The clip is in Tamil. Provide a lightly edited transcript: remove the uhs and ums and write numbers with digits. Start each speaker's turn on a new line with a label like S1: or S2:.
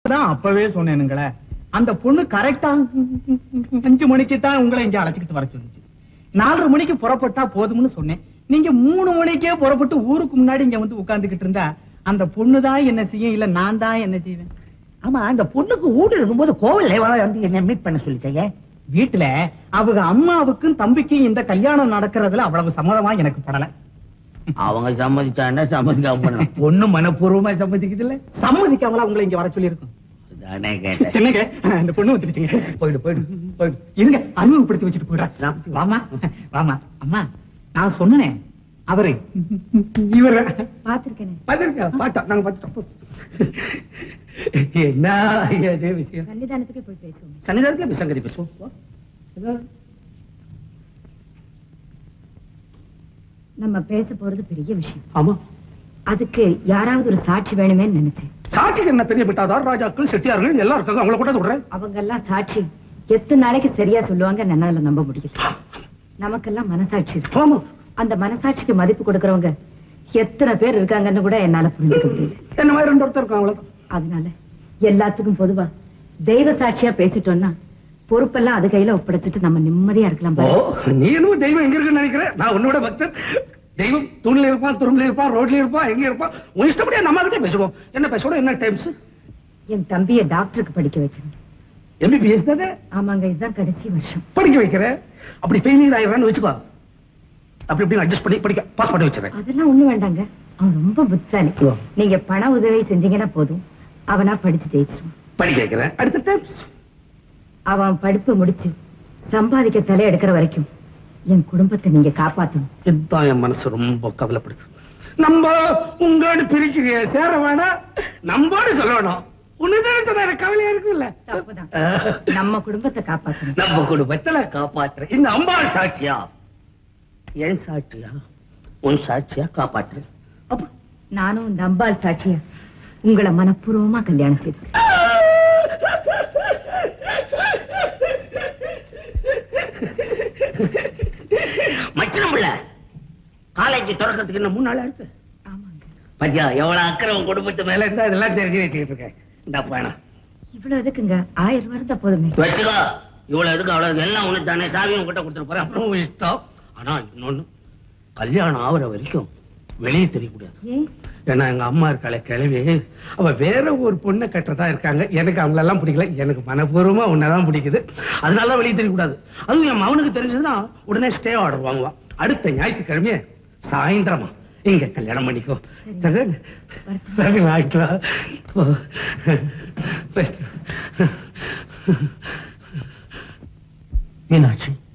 S1: அப்பவே சொன்னேனுங்களே, அந்த பொண்ணு கரெக்டா 5 மணிக்கு தான் உங்களை இங்க அழைச்சிக்கிட்டு வர சொல்லுச்சு. 4:30 மணிக்கு புறப்பட்டா போதும்னு சொன்னேன். நீங்க 3 மணிக்கே புறப்பட்டு ஊருக்கு முன்னாடி இங்க வந்து உட்கார்ந்துகிட்டு இருந்தா அந்த பொண்ணு தான் என்ன செய்யும், இல்ல நான் தான் என்ன செய்வேன்?
S2: ஆமா, அந்த பொண்ணுக்கு ஊடு இருக்கும்போது கோவில்ல வந்து என்ன மீட் பண்ண சொல்லிச்சே.
S1: வீட்டுல அவங்க அம்மாவுக்கும் தம்பிக்கும் இந்த கல்யாணம் நடக்கிறதுல அவ்வளவு சம்மதமா எனக்கு படல.
S2: அவங்க சம்மதிச்சாண்டா சம்மதிக்காம பொண்ணு மனப்பூர்வமா சம்மதிக்குது இல்ல.
S1: சம்மதிக்காமலா உங்களை இங்க வர சொல்லி இருக்கும்.
S2: என்னங்க
S1: இந்த பொண்ணு வந்துருச்சுங்க.
S2: போயிடு போயிடு போயிடு.
S1: இருங்க, அறிமுகப்படுத்தி வச்சுட்டு போயிடுறேன். வாமா வாமா. அம்மா, நான் சொன்னேன் அவரு இவர
S3: பாத்திருக்கேன்.
S1: பார்த்தோம், நாங்க பார்த்துட்டோம். என்ன அதே விஷயம்?
S3: சன்னிதானத்துக்கு போய் பேசுவோம்.
S1: சன்னிதானத்துல சங்கதி பேசுவோம்.
S3: நம்ம பேச போறது பெரிய விஷயம்.
S1: ஆமா,
S3: அதுக்கு யாராவது ஒரு சாட்சி வேணுமே நினைச்சேன்.
S1: சாட்சிக்கு என்ன பெரிய பட்டாதார், ராஜாக்கள், செட்டியார்கள் எல்லாம் இருக்காங்க. அவங்கள கூட விடுறேன்.
S3: அவங்க எல்லாம் சாட்சி எத்தனை நாளைக்கு சரியா சொல்லுவாங்க என்னால நம்ப முடியல. நமக்கெல்லாம் மனசாட்சி இருக்கு.
S1: ஆமா,
S3: அந்த மனசாட்சிக்கு மதிப்பு கொடுக்கறவங்க எத்தனை பேர் இருக்காங்கன்னு கூட என்னால புரிஞ்சுக்க முடியல.
S1: என்ன மாதிரி 2 ஒருத்தர் இருக்காங்க.
S3: அதனால எல்லாத்துக்கும் பொதுவா தெய்வ சாட்சியா பேசிட்டோம்னா பொறுப்பெல்லாம் அது கையில ஒப்படைச்சிட்டு நம்ம நிம்மதியா இருக்கலாம்.
S1: நீ என்ன தெய்வம் எங்க இருக்குன்னு நினைக்கிறேன்? நான் உன்னோட பக்தன். தெய்வம் தூண்ல இருப்பான், துரும்புல இருப்பான், ரோட்ல இருப்பான், எங்க இருப்பான். உன் இஷ்டப்படியா நம்ம கிட்டே பேசுவோம். என்ன பேசுவோம், என்ன டைம்ஸ்?
S3: என் தம்பியை டாக்டருக்கு படிக்க வைக்கணும்.
S1: MBBS தானே?
S3: ஆமாங்க, இதுதான் கடைசி வருஷம்.
S1: படிக்க வைக்கிறேன். அப்படி ஃபெயிலியர் ஆயிடுறான்னு வச்சுக்கோ, அப்படி இப்படி அட்ஜஸ்ட் பண்ணி படிக்க பாஸ் பண்ணி வச்சிடறேன்.
S3: அதெல்லாம் ஒண்ணு வேண்டாங்க, அவன் ரொம்ப புத்திசாலி. நீங்க பண உதவி செஞ்சீங்கன்னா போதும், அவனா படிச்சு ஜெயிச்சிருவான்.
S1: படிக்க வைக்கிறேன். அடுத்த டைம்ஸ்
S3: அவன் படிப்பு முடிச்சு சம்பாதிக்க தலை எடுக்கிற வரைக்கும் என் குடும்பத்தை நீங்க காப்பாத்தணும்.
S1: இதுதான் என் மனசு ரொம்ப கவலைப்படுது. நம்ம உங்களோட பிரிக்கிறிய சேர வேணாம், நம்போடு சொல்ல வேணும். உன்னுதானே சொன்ன, எனக்கு கவலையா இருக்குல்ல.
S3: தப்புதான். நம்ம குடும்பத்தை காப்பாத்தணும்.
S2: நம்ம குடும்பத்துல காப்பாற்றுற இந்த அம்பாள் சாட்சியா? என் சாட்சியா? உன் சாட்சியா காப்பாற்றுறேன்.
S3: அப்ப நானும் இந்த அம்பாள் சாட்சியா உங்களை மனப்பூர்வமா கல்யாணம் செய்தேன்.
S2: மச்சனமுள்ள காலேஜ் திறக்கிறதுக்கு என்ன 3 நாளா இருக்கு.
S3: ஆமாங்க.
S2: பத்தியா எவ்வளவு அக்கறை உன் குடும்பத்து மேல இருந்தா இதெல்லாம் தெரிஞ்சு வச்சுக்கிட்டு இருக்கேன். இந்த பணம்
S3: இவ்வளவு எதுக்குங்க? 1000 ரூபாய் இருந்தா போதுமே.
S2: வச்சுக்கோ. இவ்வளவு எதுக்கு அவ்வளவு எல்லாம் ஒண்ணு தானே. சாவி உங்ககிட்ட கொடுத்துட்டு போறேன், அப்புறம் இஷ்டம். ஆனா இன்னொன்னு, கல்யாணம் ஆகுற வரைக்கும் வெளியே தெரியக்கூடாது. ஏன்னா எங்க அம்மா இருக்காளே கிளவி, அவ வேற ஒரு பொண்ணை கட்டுறதா இருக்காங்க. எனக்கு அவங்களெல்லாம் பிடிக்கல, எனக்கு மனப்பூர்வமா உன்னதான் பிடிக்குது. அதனால வெளியே தெரியக்கூடாது. அதுவும் என் மகனுக்கு தெரிஞ்சதுன்னா உடனே ஸ்டே ஆர்டர் வாங்குவான். அடுத்த ஞாயிற்றுக்கிழமையே சாயந்திரமா இங்க கல்யாணம் பண்ணிக்கோ.
S1: மீனாட்சி,